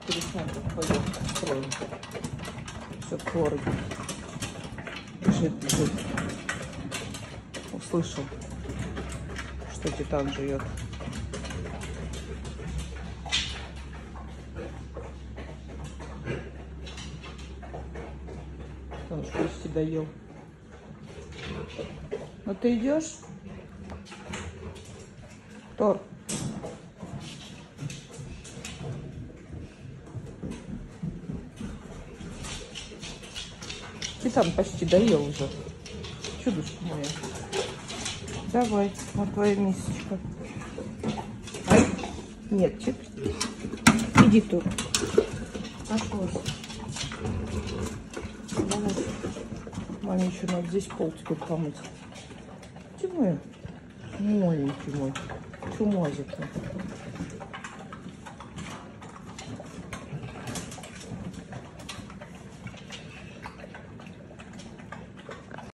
перед сном пойдем строим. Все в городе. Бежит. Услышал, что Титан живет. Он что почти доел. Ну ты идешь? Тор. Титан почти доел уже. Чудушка моя. Давай, вот твоя мисочка. Ай. Нет, чип. Иди тут. Пошла. Давай. Маме еще надо здесь пол теперь помыть. Где мой? Маленький мой. Чумазик.